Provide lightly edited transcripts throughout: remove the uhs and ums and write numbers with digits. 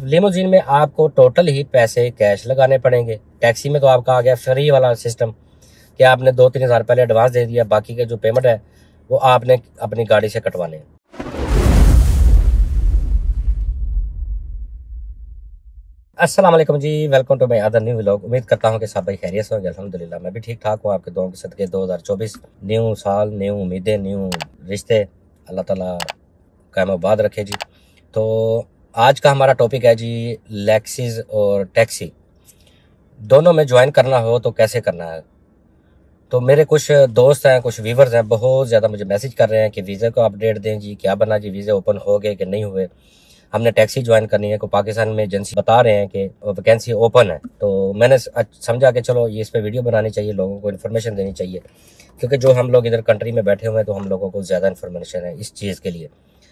Limousine में आपको total ही पैसे कैश लगाने पड़ेंगे। टैक्सी में तो आपका आ गया फ्री वाला सिस्टम कि आपने 2-3 हज़ार पहले एडवांस दे दिया, बाकी के जो पेमेंट है वो आपने अपनी गाड़ी से कटवाने हैं। अस्सलाम वालेकुम जी, welcome to my other new vlog. उम्मीद करता हूँ कि सब भाई खैरियत से होंगे। अल्हम्दुलिल्लाह मैं भी ठीक ठाक हूँ। आपके दुआओं के सदके 2024 न्यू साल, न्यू उम्मीदें, न्यू रिश्ते अल्लाह ताला कायम आबाद रखे जी। तो आज का हमारा टॉपिक है जी लैक्सीज और टैक्सी दोनों में ज्वाइन करना हो तो कैसे करना है। तो मेरे कुछ दोस्त हैं, कुछ व्यूवर्स हैं, बहुत ज़्यादा मुझे मैसेज कर रहे हैं कि वीज़ा को अपडेट दें जी, क्या बना जी, वीज़ा ओपन हो गए कि नहीं हुए, हमने टैक्सी ज्वाइन करनी है। को पाकिस्तान में एजेंसी बता रहे हैं कि वैकेंसी ओपन है। तो मैंने समझा कि चलो ये इस पर वीडियो बनानी चाहिए, लोगों को इन्फॉर्मेशन देनी चाहिए, क्योंकि जो हम लोग इधर कंट्री में बैठे हुए हैं तो हम लोगों को ज़्यादा इन्फॉर्मेशन है इस चीज़ के लिए।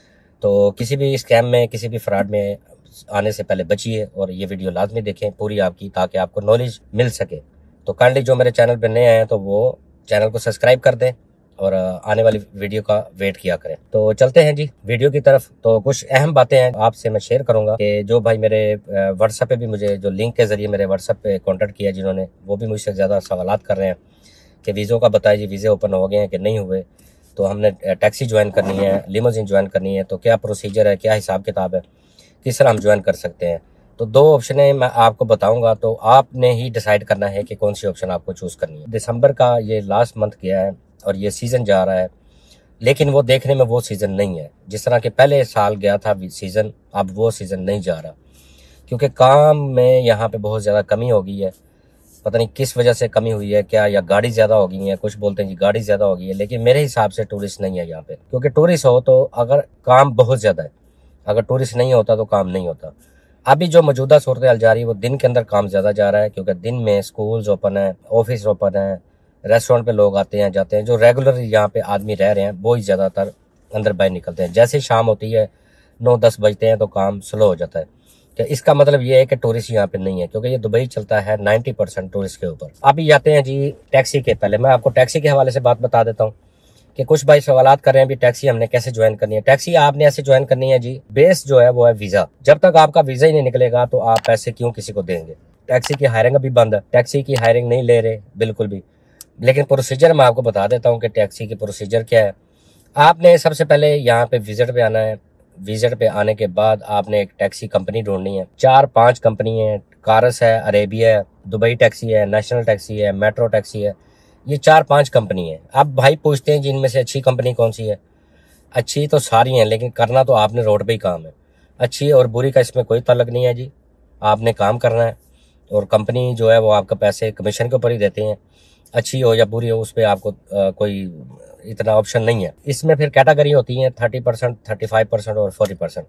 तो किसी भी स्कैम में, किसी भी फ्रॉड में आने से पहले बचिए और ये वीडियो लाजमी देखें पूरी आपकी, ताकि आपको नॉलेज मिल सके। तो काइंडली जो मेरे चैनल पे नए आए हैं तो वो चैनल को सब्सक्राइब कर दें और आने वाली वीडियो का वेट किया करें। तो चलते हैं जी वीडियो की तरफ। तो कुछ अहम बातें हैं आपसे मैं शेयर करूंगा कि जो भाई मेरे व्हाट्सएप पे भी मुझे जो लिंक के जरिए मेरे व्हाट्सएप पे कॉन्टैक्ट किया, जिन्होंने, वो भी मुझसे ज़्यादा सवालात कर रहे हैं कि वीज़ों का बताइए जी, वीज़े ओपन हो गए हैं कि नहीं हुए, तो हमने टैक्सी ज्वाइन करनी है, लिमोजिन ज्वाइन करनी है, तो क्या प्रोसीजर है, क्या हिसाब किताब है, किस तरह हम ज्वाइन कर सकते हैं। तो दो ऑप्शन है मैं आपको बताऊंगा, तो आपने ही डिसाइड करना है कि कौन सी ऑप्शन आपको चूज़ करनी है। दिसंबर का ये लास्ट मंथ गया है और ये सीज़न जा रहा है, लेकिन वो देखने में वो सीज़न नहीं है जिस तरह के पहले साल गया था सीज़न। अब वो सीज़न नहीं जा रहा, क्योंकि काम में यहाँ पे बहुत ज़्यादा कमी हो गई है। पता नहीं किस वजह से कमी हुई है, क्या या गाड़ी ज़्यादा हो गई है, कुछ बोलते हैं जी गाड़ी ज़्यादा हो गई है, लेकिन मेरे हिसाब से टूरिस्ट नहीं है यहाँ पे। क्योंकि टूरिस्ट हो तो अगर काम बहुत ज़्यादा है, अगर टूरिस्ट नहीं होता तो काम नहीं होता। अभी जो मौजूदा सूरत हाल जा रही है वो दिन के अंदर काम ज़्यादा जा रहा है, क्योंकि दिन में स्कूल्स ओपन है, ऑफिस ओपन है, रेस्टोरेंट पे लोग आते हैं जाते हैं, जो रेगुलर यहाँ पे आदमी रह रहे हैं वो ही ज़्यादातर अंदर बाहर निकलते हैं। जैसे ही शाम होती है 9-10 बजते हैं तो काम स्लो हो जाता है। तो इसका मतलब ये है कि टूरिस्ट यहाँ पे नहीं है, क्योंकि ये दुबई चलता है 90% टूरिस्ट के ऊपर। अभी आते हैं जी टैक्सी के। पहले मैं आपको टैक्सी के हवाले से बात बता देता हूँ कि कुछ भाई सवालात कर रहे हैं भी टैक्सी हमने कैसे ज्वाइन करनी है। टैक्सी आपने ऐसे ज्वाइन करनी है जी, बेस जो है वो है वीज़ा। जब तक आपका वीज़ा ही नहीं निकलेगा तो आप पैसे क्यों किसी को देंगे। टैक्सी की हायरिंग अभी बंद है, टैक्सी की हायरिंग नहीं ले रहे बिल्कुल भी। लेकिन प्रोसीजर मैं आपको बता देता हूँ कि टैक्सी की प्रोसीजर क्या है। आपने सबसे पहले यहाँ पे विजिट पे आना है। विजिट पे आने के बाद आपने एक टैक्सी कंपनी ढूंढनी है। 4-5 कंपनी है, कारस है, अरेबिया है, दुबई टैक्सी है, नेशनल टैक्सी है, मेट्रो टैक्सी है। ये 4-5 कंपनी है। अब भाई पूछते हैं जिनमें से अच्छी कंपनी कौन सी है। अच्छी तो सारी हैं, लेकिन करना तो आपने रोड पे ही काम है। अच्छी और बुरी का इसमें कोई ताल्लुक नहीं है जी, आपने काम करना है और कंपनी जो है वो आपका पैसे कमीशन के ऊपर ही देते हैं। अच्छी हो या बुरी हो उस पर आपको कोई इतना ऑप्शन नहीं है। इसमें फिर कैटेगरी होती हैं 30%, 35% और 40%।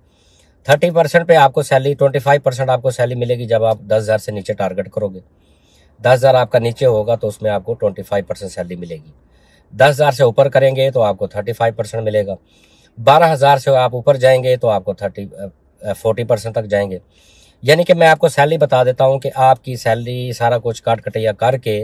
30% पे आपको सैलरी, 25% आपको सैलरी मिलेगी जब आप 10,000 से नीचे टारगेट करोगे। 10,000 आपका नीचे होगा तो उसमें आपको 25% सैलरी मिलेगी। 10,000 से ऊपर करेंगे तो आपको 35% मिलेगा। 12,000 से आप ऊपर जाएंगे तो आपको 40% तक जाएंगे। यानी कि मैं आपको सैलरी बता देता हूँ कि आपकी सैलरी सारा कुछ काट कटिया करके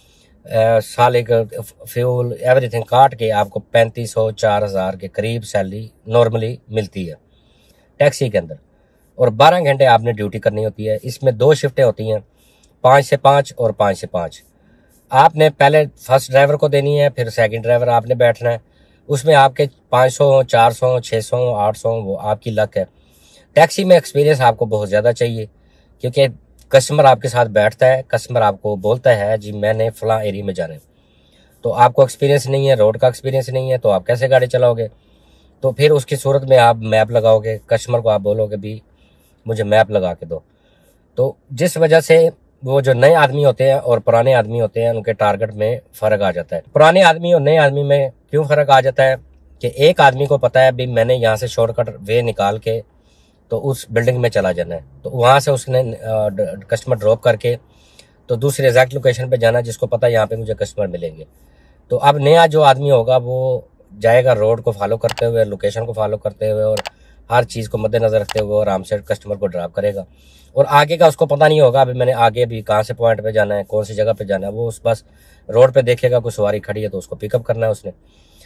साल एक फ्यूल एवरीथिंग काट के आपको 3,500-4,000 के करीब सैलरी नॉर्मली मिलती है टैक्सी के अंदर। और 12 घंटे आपने ड्यूटी करनी होती है। इसमें 2 शिफ्टें होती हैं, 5 से 5 और 5 से 5। आपने पहले फर्स्ट ड्राइवर को देनी है, फिर सेकंड ड्राइवर आपने बैठना है। उसमें आपके 500, 400, 600, 800 वो आपकी लक है। टैक्सी में एक्सपीरियंस आपको बहुत ज़्यादा चाहिए, क्योंकि कस्टमर आपके साथ बैठता है, कस्टमर आपको बोलता है जी मैंने फलां एरिया में जाना है, तो आपको एक्सपीरियंस नहीं है, रोड का एक्सपीरियंस नहीं है, तो आप कैसे गाड़ी चलाओगे। तो फिर उसकी सूरत में आप मैप लगाओगे, कस्टमर को आप बोलोगे भी मुझे मैप लगा के दो। तो जिस वजह से वो जो नए आदमी होते हैं और पुराने आदमी होते हैं उनके टारगेट में फ़र्क आ जाता है। पुराने आदमी और नए आदमी में क्यों फ़र्क आ जाता है कि एक आदमी को पता है भी मैंने यहाँ से शॉर्टकट वे निकाल के तो उस बिल्डिंग में चला जाना है, तो वहाँ से उसने कस्टमर ड्रॉप करके तो दूसरे एग्जैक्ट लोकेशन पे जाना, जिसको पता है यहाँ पे मुझे कस्टमर मिलेंगे। तो अब नया जो आदमी होगा वो जाएगा रोड को फॉलो करते हुए, लोकेशन को फॉलो करते हुए और हर चीज़ को मद्देनजर रखते हुए आराम से कस्टमर को ड्रॉप करेगा। और आगे का उसको पता नहीं होगा अभी मैंने आगे भी कहाँ से पॉइंट पे जाना है, कौन सी जगह पे जाना है। वो उस बस रोड पे देखेगा कोई सवारी खड़ी है तो उसको पिकअप करना है उसने।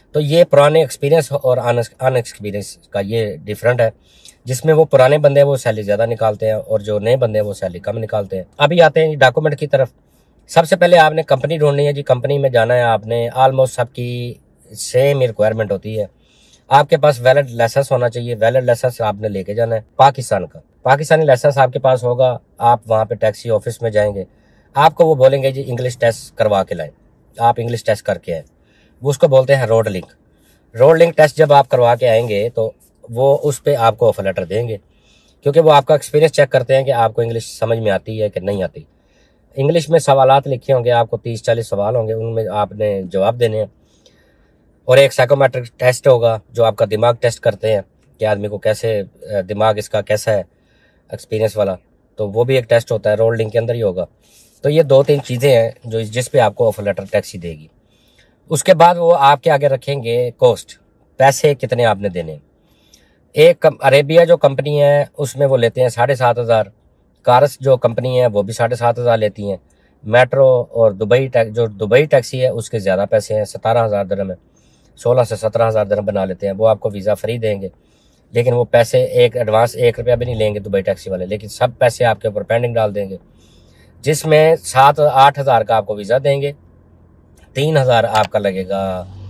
तो ये पुराने एक्सपीरियंस और अनएक्सपीरियंस का ये डिफरेंट है, जिसमें वो पुराने बंदे हैं वो सैलरी ज़्यादा निकालते हैं और जो नए बंदे हैं वो सैलरी कम निकालते हैं। अभी आते हैं जी डॉक्यूमेंट की तरफ। सबसे पहले आपने कंपनी ढूंढनी है जी, कंपनी में जाना है आपने। ऑलमोस्ट सबकी सेम रिक्वायरमेंट होती है। आपके पास वैलिड लाइसेंस होना चाहिए। वैलिड लाइसेंस आपने लेके जाना है पाकिस्तान का। पाकिस्तानी लाइसेंस आपके पास होगा, आप वहाँ पे टैक्सी ऑफिस में जाएंगे, आपको वो बोलेंगे जी इंग्लिश टेस्ट करवा के लाएं। आप इंग्लिश टेस्ट करके आए, वो उसको बोलते हैं road link. Road link test जब आप करवा के आएंगे तो वो उस पर आपको ऑफर लेटर देंगे, क्योंकि वो आपका एक्सपीरियंस चेक करते हैं कि आपको इंग्लिश समझ में आती है कि नहीं आती। इंग्लिश में सवालात लिखे होंगे, आपको 30-40 सवाल होंगे, उनमें आपने जवाब देने हैं। और एक साइकोमेट्रिक टेस्ट होगा जो आपका दिमाग टेस्ट करते हैं कि आदमी को कैसे दिमाग इसका कैसा है, एक्सपीरियंस वाला। तो वो भी एक टेस्ट होता है, रोड लिंक के अंदर ही होगा। तो ये 2-3 चीज़ें हैं जो जिस पे आपको ऑफर लेटर टैक्सी देगी। उसके बाद वो आपके आगे रखेंगे कॉस्ट, पैसे कितने आपने देने। एक अरेबिया जो कंपनी है उसमें वो लेते हैं 7,500। कार्स जो कंपनी है वो भी 7,500 लेती हैं। मेट्रो और जो दुबई टैक्सी है उसके ज़्यादा पैसे हैं, 17,000 दिरहम है। 16 से 17,000 दिरहम बना लेते हैं। वो आपको वीज़ा फ्री देंगे, लेकिन वो पैसे एक एडवांस 1 रुपया भी नहीं लेंगे दुबई टैक्सी वाले, लेकिन सब पैसे आपके ऊपर पेंडिंग डाल देंगे, जिसमें 7-8 हज़ार का आपको वीज़ा देंगे। 3,000 आपका लगेगा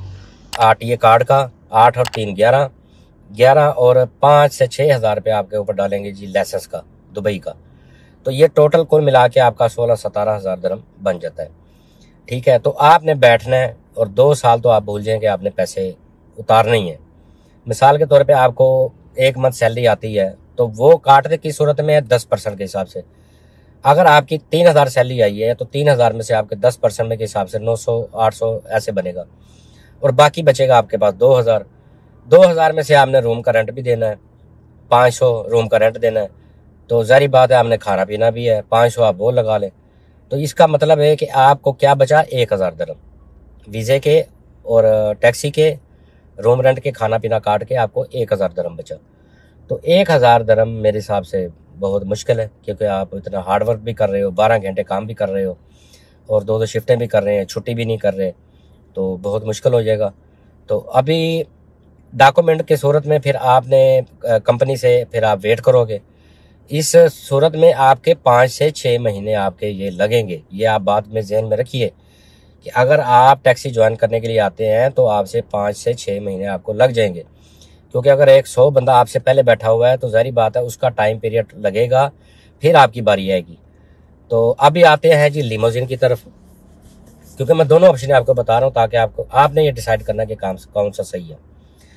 RTA कार्ड का। 8 और 3 11, 11 और 5 से 6,000 रुपये आपके ऊपर डालेंगे जी लाइसेंस का, दुबई का। तो ये टोटल कुल मिला के आपका 16-17,000 दिरहम बन जाता है। ठीक है, तो आपने बैठना है और 2 साल तो आप भूल जाएं कि आपने पैसे उतारने ही है। मिसाल के तौर पे आपको 1 मंथ सैलरी आती है तो वो काटने की सूरत में 10% के हिसाब से। अगर आपकी 3,000 सैलरी आई है तो 3,000 में से आपके 10% के हिसाब से 900-800 ऐसे बनेगा, और बाकी बचेगा आपके पास 2,000। 2,000 में से आपने रूम का रेंट भी देना है, 500 रूम का रेंट देना है। तो जारी बात है आपने खाना पीना भी है, 500 आप वो लगा लें। तो इसका मतलब है कि आपको क्या बचा, 1,000 दिरहम वीज़े के और टैक्सी के, रूम रेंट के, खाना पीना काट के आपको 1,000 दिरहम बचा। तो 1,000 दिरहम मेरे हिसाब से बहुत मुश्किल है, क्योंकि आप इतना हार्ड वर्क भी कर रहे हो, 12 घंटे काम भी कर रहे हो और 2-2 शिफ्टें भी कर रहे हैं, छुट्टी भी नहीं कर रहे, तो बहुत मुश्किल हो जाएगा। तो अभी डॉक्यूमेंट की सूरत में फिर आपने कंपनी से फिर आप वेट करोगे। इस सूरत में आपके 5 से 6 महीने आपके ये लगेंगे। ये आप बात में जहन में रखिए कि अगर आप टैक्सी ज्वाइन करने के लिए आते हैं तो आपसे 5 से 6 महीने आपको लग जाएंगे, क्योंकि अगर 100 बंदा आपसे पहले बैठा हुआ है तो जारी बात है उसका टाइम पीरियड लगेगा, फिर आपकी बारी आएगी। तो अभी आते हैं जी लिमोजिन की तरफ, क्योंकि मैं दोनों ऑप्शन आपको बता रहा हूँ ताकि आपने ये डिसाइड करना कि कौन सा सही है।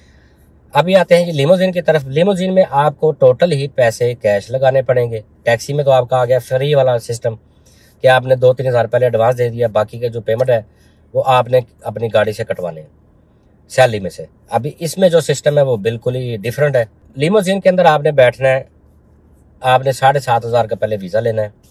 अभी आते हैं जी लिमोजिन की तरफ। लिमोजिन में आपको टोटल ही पैसे कैश लगाने पड़ेंगे। टैक्सी में तो आपका आ गया फ्री वाला सिस्टम कि आपने 2-3 हज़ार पहले एडवांस दे दिया, बाकी के जो पेमेंट है वो आपने अपनी गाड़ी से कटवाने हैं, सैलरी में से। अभी इसमें जो सिस्टम है वो बिल्कुल ही डिफरेंट है। लिमोजिन के अंदर आपने बैठना है, आपने 7,500 का पहले वीज़ा लेना है।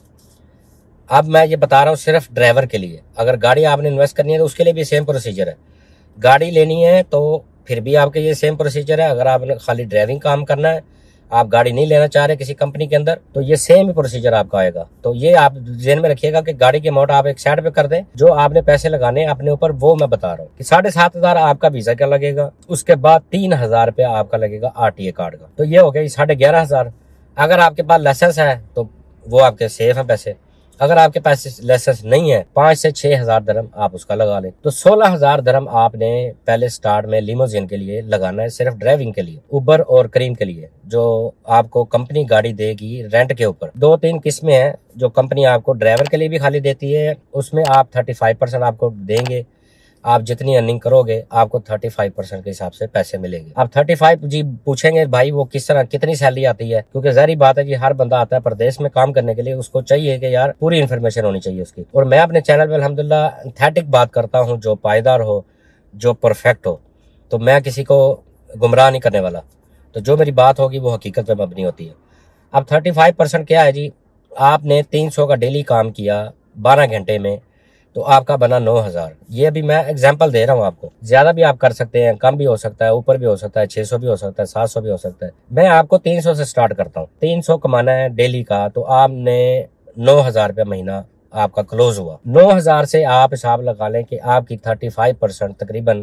अब मैं ये बता रहा हूँ सिर्फ ड्राइवर के लिए। अगर गाड़ी आपने इन्वेस्ट करनी है तो उसके लिए भी सेम प्रोसीजर है। गाड़ी लेनी है तो फिर भी आपके ये सेम प्रोसीजर है। अगर आपने खाली ड्राइविंग काम करना है, आप गाड़ी नहीं लेना चाह रहे किसी कंपनी के अंदर, तो ये सेम ही प्रोसीजर आपका आएगा। तो ये आप ध्यान में रखिएगा कि गाड़ी की अमाउंट आप एक साइड पे कर दें, जो आपने पैसे लगाने अपने ऊपर वो मैं बता रहा हूँ कि 7,500 आपका वीजा का लगेगा। उसके बाद 3,000 रुपया आपका लगेगा RTA कार्ड का। तो ये हो गया 11,500। अगर आपके पास लाइसेंस है तो वो आपके सेफ है पैसे। अगर आपके पास लाइसेंस नहीं है, 5 से 6,000 दिरहम आप उसका लगा लें। तो 16,000 दिरहम आपने पहले स्टार्ट में लिमोजिन के लिए लगाना है, सिर्फ ड्राइविंग के लिए। उबर और क्रीम के लिए जो आपको कंपनी गाड़ी देगी रेंट के ऊपर, 2-3 किस्में हैं जो कंपनी आपको ड्राइवर के लिए भी खाली देती है। उसमें आप 35% आपको देंगे। आप जितनी अर्निंग करोगे आपको 35% के हिसाब से पैसे मिलेंगे। अब 35 जी पूछेंगे भाई वो किस तरह कितनी सैलरी आती है, क्योंकि जारी बात है जी हर बंदा आता है प्रदेश में काम करने के लिए, उसको चाहिए कि यार पूरी इन्फॉर्मेशन होनी चाहिए उसकी। और मैं अपने चैनल पे अल्हम्दुलिल्लाह एथेटिक बात करता हूँ, जो पायदार हो, जो परफेक्ट हो। तो मैं किसी को गुमराह नहीं करने वाला। तो जो मेरी बात होगी वो हकीकत पे मबनी होती है। अब 35% क्या है जी, आपने 300 का डेली काम किया 12 घंटे में, तो आपका बना 9,000। ये अभी मैं एग्जांपल दे रहा हूँ आपको, ज्यादा भी आप कर सकते हैं, कम भी हो सकता है, ऊपर भी हो सकता है, 600 भी हो सकता है, 700 भी हो सकता है। मैं आपको 300 से स्टार्ट करता हूँ। 300 कमाना है डेली का, तो आपने 9,000 रुपया महीना आपका क्लोज हुआ। 9,000 से आप हिसाब लगा लें कि आपकी 35% तकरीबन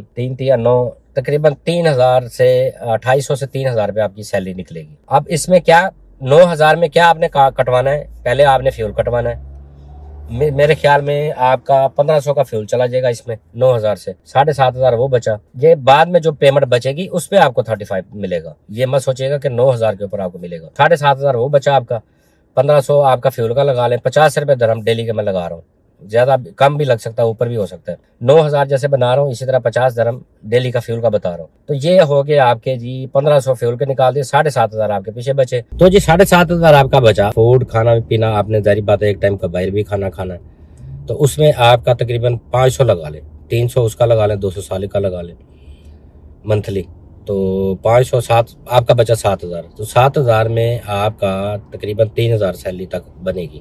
3,000 से 2,500 से 3,000 रुपये आपकी सैलरी निकलेगी। अब इसमें क्या 9,000 में क्या आपने कटवाना है, पहले आपने फ्यूल कटवाना है। मेरे ख्याल में आपका 1,500 का फ्यूल चला जाएगा इसमें 9,000 से, 7,500 वो बचा। ये बाद में जो पेमेंट बचेगी उस पे आपको 35 मिलेगा। ये मत सोचिएगा कि 9,000 के ऊपर आपको मिलेगा। 7,500 वो बचा आपका, 1,500 आपका फ्यूल का लगा लें। 50 रुपए दरहम डेली के मैं लगा रहा हूँ, ज्यादा कम भी लग सकता है, ऊपर भी हो सकता है। 9,000 जैसे बना रहा हूँ, इसी तरह 50 दरहम डेली का फ्यूल का बता रहा हूँ। तो ये हो गए आपके जी 1,500 फ्यूल के निकाल दिए, 7,500 आपके पीछे बचे। तो जी 7,500 आपका बचा। फूड खाना पीना आपने जारी बात है, एक टाइम का बाहर भी खाना है, तो उसमें आपका तकरीबन 500 लगा लें, 300 उसका लगा लें, 200 साल का लगा लें मंथली, तो 500 7 आपका बचा 7,000। तो 7,000 में आपका तकरीबन 3,000 सैलरी तक बनेगी।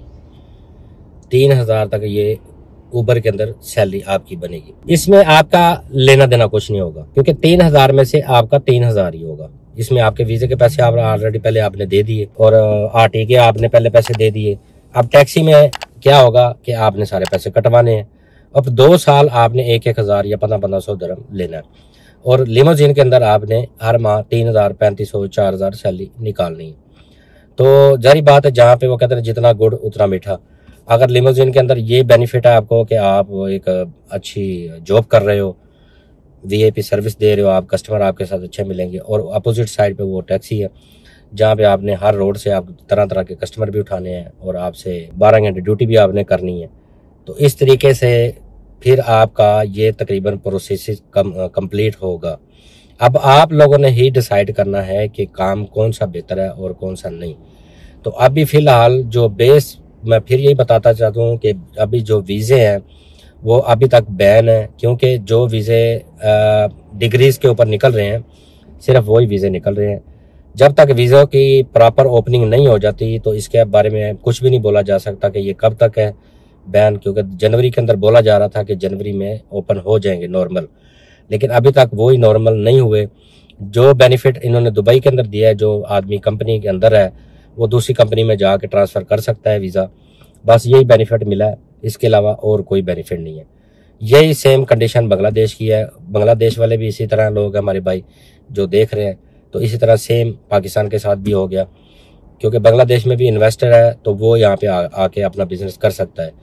3,000 तक ये ऊबर के अंदर सैलरी आपकी बनेगी। इसमें आपका लेना देना कुछ नहीं होगा, क्योंकि 3,000 में से आपका 3,000 ही होगा। इसमें आपके वीजे के पैसे आप ऑलरेडी पहले आपने दे दिए, और आरटी के आपने पहले पैसे दे दिए। अब टैक्सी में क्या होगा कि आपने सारे पैसे कटवाने हैं। अब 2 साल आपने 1,000 या 1,500 दरम लेना है, और लिमोजिन के अंदर आपने हर माह 3,000, 3,500, 4,000 सैलरी निकालनी है। तो जारी बात है, जहाँ पे वो कहते हैं जितना गुड़ उतना मीठा। अगर लिमोजिन के अंदर ये बेनिफिट है आपको कि आप एक अच्छी जॉब कर रहे हो, वीआईपी सर्विस दे रहे हो, आप कस्टमर आपके साथ अच्छे मिलेंगे, और अपोजिट साइड पे वो टैक्सी है जहाँ पे आपने हर रोड से आप तरह तरह के कस्टमर भी उठाने हैं, और आपसे 12 घंटे ड्यूटी भी आपने करनी है। तो इस तरीके से फिर आपका ये तकरीबन प्रोसेस कंप्लीट होगा। अब आप लोगों ने ही डिसाइड करना है कि काम कौन सा बेहतर है और कौन सा नहीं। तो अभी फ़िलहाल जो बेस मैं फिर यही बताता चाहता हूँ कि अभी जो वीज़े हैं वो अभी तक बैन है, क्योंकि जो वीज़े डिग्रीज़ के ऊपर निकल रहे हैं सिर्फ वही वीज़े निकल रहे हैं। जब तक वीज़ा की प्रॉपर ओपनिंग नहीं हो जाती तो इसके बारे में कुछ भी नहीं बोला जा सकता कि ये कब तक है बैन, क्योंकि जनवरी के अंदर बोला जा रहा था कि जनवरी में ओपन हो जाएंगे नॉर्मल, लेकिन अभी तक वो ही नॉर्मल नहीं हुए। जो बेनिफिट इन्होंने दुबई के अंदर दिया है, जो आदमी कंपनी के अंदर है वो दूसरी कंपनी में जाके ट्रांसफ़र कर सकता है वीज़ा, बस यही बेनिफिट मिला है, इसके अलावा और कोई बेनिफिट नहीं है। यही सेम कंडीशन बांग्लादेश की है। बांग्लादेश वाले भी इसी तरह लोग हैं हमारे भाई जो देख रहे हैं, तो इसी तरह सेम पाकिस्तान के साथ भी हो गया, क्योंकि बांग्लादेश में भी इन्वेस्टर है तो वो यहाँ पे आके अपना बिजनेस कर सकता है।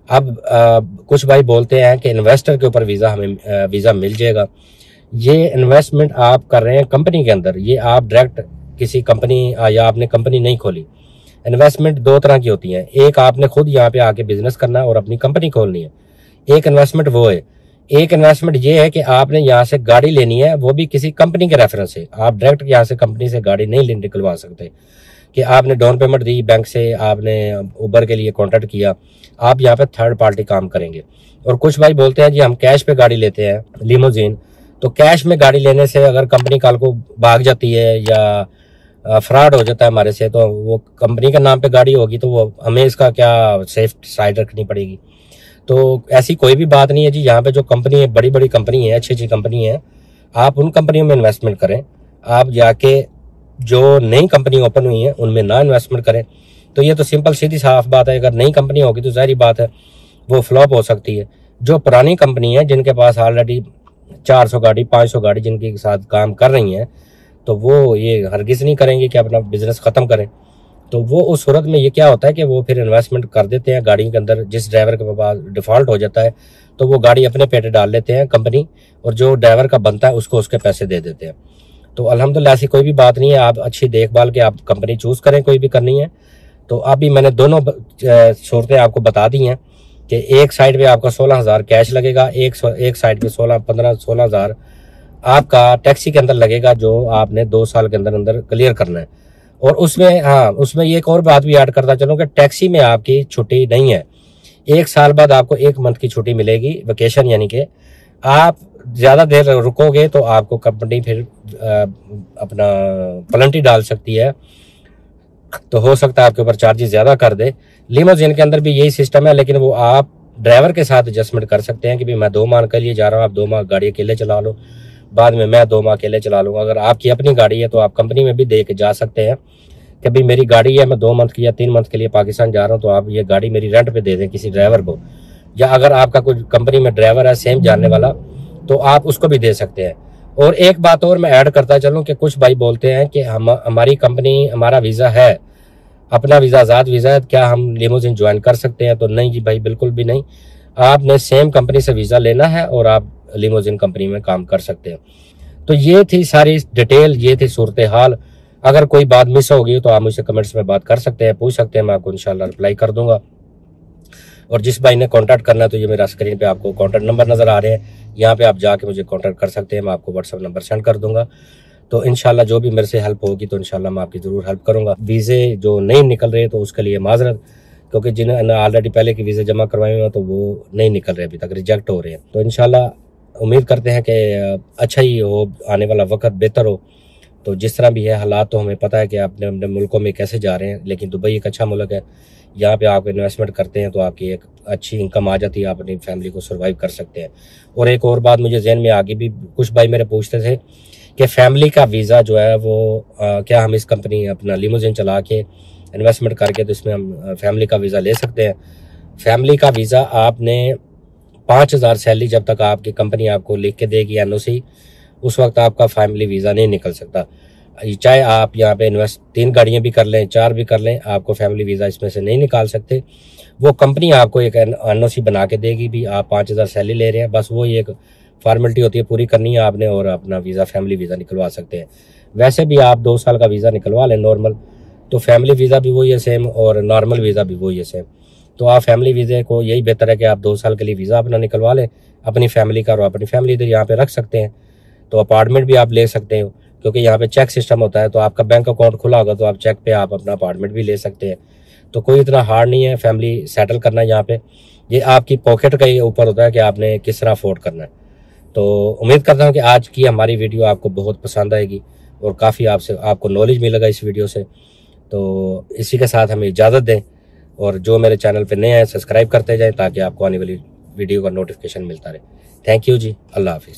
अब कुछ भाई बोलते हैं कि इन्वेस्टर के ऊपर हमें वीज़ा मिल जाएगा। ये इन्वेस्टमेंट आप कर रहे हैं कंपनी के अंदर, ये आप डायरेक्ट किसी कंपनी या आपने कंपनी नहीं खोली। इन्वेस्टमेंट 2 तरह की होती हैं, एक आपने खुद यहाँ पे आके बिजनेस करना है और अपनी कंपनी खोलनी है, एक इन्वेस्टमेंट वो है। एक इन्वेस्टमेंट ये है कि आपने यहाँ से गाड़ी लेनी है, वो भी किसी कंपनी के रेफरेंस से। आप डायरेक्ट यहाँ से कंपनी से गाड़ी नहीं निकलवा सकते कि आपने डाउन पेमेंट दी बैंक से, आपने उबर के लिए कॉन्ट्रैक्ट किया, आप यहाँ पे थर्ड पार्टी काम करेंगे। और कुछ भाई बोलते हैं जी हम कैश पे गाड़ी लेते हैं लिमोजिन, तो कैश में गाड़ी लेने से अगर कंपनी कल को भाग जाती है या फ्रॉड हो जाता है हमारे से, तो वो कंपनी के नाम पे गाड़ी होगी तो वो हमें इसका क्या सेफ साइड रखनी पड़ेगी। तो ऐसी कोई भी बात नहीं है जी। यहाँ पे जो कंपनी है, बड़ी बड़ी कंपनी है, अच्छी अच्छी कंपनी है, आप उन कंपनियों में इन्वेस्टमेंट करें। आप जाके जो नई कंपनी ओपन हुई है उनमें ना इन्वेस्टमेंट करें। तो ये तो सिंपल सीधी साफ बात है। अगर नई कंपनी होगी तो जाहिर बात है वो फ्लॉप हो सकती है। जो पुरानी कंपनी है जिनके पास ऑलरेडी 400 गाड़ी 500 गाड़ी जिनके साथ काम कर रही हैं, तो वो ये हरगिज़ नहीं करेंगे कि अपना बिजनेस ख़त्म करें। तो वो उस सूरत में ये क्या होता है कि वो फिर इन्वेस्टमेंट कर देते हैं गाड़ी के अंदर। जिस ड्राइवर के पास डिफ़ॉल्ट हो जाता है तो वो गाड़ी अपने पेटे डाल लेते हैं कंपनी, और जो ड्राइवर का बनता है उसको उसके पैसे दे देते हैं। तो अल्हम्दुलिल्लाह ऐसी कोई भी बात नहीं है। आप अच्छी देखभाल के आप कंपनी चूज़ करें, कोई भी करनी है तो अभी मैंने दोनों सूरतें आपको बता दी हैं कि एक साइड पे आपका 16,000 कैश लगेगा, एक साइड पे 16,000 आपका टैक्सी के अंदर लगेगा, जो आपने 2 साल के अंदर अंदर क्लियर करना है। और उसमें ये एक और बात भी ऐड करता चलूँ कि टैक्सी में आपकी छुट्टी नहीं है। 1 साल बाद आपको 1 मंथ की छुट्टी मिलेगी, वेकेशन, यानी कि आप ज़्यादा देर रुकोगे तो आपको कंपनी फिर अपना पेनल्टी डाल सकती है, तो हो सकता है आपके ऊपर चार्जेस ज़्यादा कर दे। लिमोजिन के अंदर भी यही सिस्टम है, लेकिन वो आप ड्राइवर के साथ एडजस्टमेंट कर सकते हैं कि भाई मैं 2 माह के लिए जा रहा हूँ, आप 2 माह गाड़ी अकेले चला लो, बाद में मैं 2 माह अकेले चला लूँगा। अगर आपकी अपनी गाड़ी है तो आप कंपनी में भी दे के जा सकते हैं कि भाई मेरी गाड़ी है, मैं 2 मंथ की या 3 मंथ के लिए पाकिस्तान जा रहा हूँ, तो आप ये गाड़ी मेरी रेंट पे दे दें किसी ड्राइवर को, या अगर आपका कोई कंपनी में ड्राइवर है सेम जानने वाला तो आप उसको भी दे सकते हैं। और एक बात और मैं ऐड करता चलूँ कि कुछ भाई बोलते हैं कि हमारी कंपनी, हमारा वीज़ा है, अपना वीज़ा आज़ाद वीज़ा है, क्या हम लिमोजिन ज्वाइन कर सकते हैं? तो नहीं जी भाई, बिल्कुल भी नहीं। आपने सेम कंपनी से वीज़ा लेना है और आप लिमोजिन कंपनी में काम कर सकते हैं। तो ये थी सारी डिटेल, ये थी सूरत हाल। अगर कोई बात मिस होगी तो आप मुझसे कमेंट्स में बात कर सकते हैं, पूछ सकते हैं, मैं आपको इंशाल्लाह रिप्लाई कर दूंगा। और जिस भाई ने कांटेक्ट करना है तो ये मेरा स्क्रीन पे आपको कांटेक्ट नंबर नज़र आ रहे हैं, यहाँ पे आप जाके मुझे कांटेक्ट कर सकते हैं, मैं आपको व्हाट्सअप नंबर सेंड कर दूंगा। तो इंशाल्लाह जो भी मेरे से हेल्प होगी तो इंशाल्लाह मैं आपकी ज़रूर हेल्प करूँगा। वीज़े जो नहीं निकल रहे तो उसके लिए माजरत, क्योंकि जिन्होंने ऑलरेडी पहले के वीज़े जमा करवाए हुए हैं तो वो नहीं निकल रहे, अभी तक रिजेक्ट हो रहे हैं। तो इंशाल्लाह उम्मीद करते हैं कि अच्छा ही हो, आने वाला वक्त बेहतर हो। तो जिस तरह भी है हालात, तो हमें पता है कि अपने अपने मुल्कों में कैसे जा रहे हैं, लेकिन दुबई एक अच्छा मुल्क है, यहाँ पे आप इन्वेस्टमेंट करते हैं तो आपकी एक अच्छी इनकम आ जाती है, आप अपनी फैमिली को सर्वाइव कर सकते हैं। और एक और बात मुझे जहन में आगे भी, कुछ भाई मेरे पूछते थे कि फैमिली का वीज़ा जो है वो क्या हम इस कंपनी अपना लिमोजिन चला के इन्वेस्टमेंट करके तो इसमें हम फैमिली का वीज़ा ले सकते हैं? फैमिली का वीज़ा आपने 5,000 सैलरी जब तक आपकी कंपनी आपको लिख के देगी एनओसी, उस वक्त आपका फैमिली वीज़ा नहीं निकल सकता। चाहे आप यहाँ पे इन्वेस्ट 3 गाड़ियाँ भी कर लें, 4 भी कर लें, आपको फैमिली वीज़ा इसमें से नहीं निकाल सकते। वो कंपनी आपको एक एनओसी बना के देगी भी आप 5,000 सैलरी ले रहे हैं, बस वो एक फॉर्मेलिटी होती है, पूरी करनी है आपने और अपना वीज़ा फैमिली वीज़ा निकलवा सकते हैं। वैसे भी आप 2 साल का वीज़ा निकलवा लें नॉर्मल, तो फैमिली वीज़ा भी वही है सेम और नॉर्मल वीज़ा भी वही है सेम। तो आप फैमिली वीज़े को, यही बेहतर है कि आप 2 साल के लिए वीज़ा अपना निकलवा लें अपनी फैमिली का, और अपनी फैमिली इधर यहाँ पे रख सकते हैं। तो अपार्टमेंट भी आप ले सकते हो, क्योंकि यहाँ पे चेक सिस्टम होता है, तो आपका बैंक अकाउंट खुला होगा तो आप चेक पे आप अपना अपार्टमेंट भी ले सकते हैं। तो कोई इतना हार्ड नहीं है फैमिली सेटल करना यहाँ पे, ये आपकी पॉकेट का ही ऊपर होता है कि आपने किस तरह अफोर्ड करना है। तो उम्मीद करता हूँ कि आज की हमारी वीडियो आपको बहुत पसंद आएगी और काफ़ी आपको नॉलेज मिलेगा इस वीडियो से। तो इसी के साथ हमें इजाज़त दें, और जो मेरे चैनल पे नए हैं सब्सक्राइब करते जाएं ताकि आपको आने वाली वीडियो का नोटिफिकेशन मिलता रहे। थैंक यू जी, अल्लाह हाफिज़।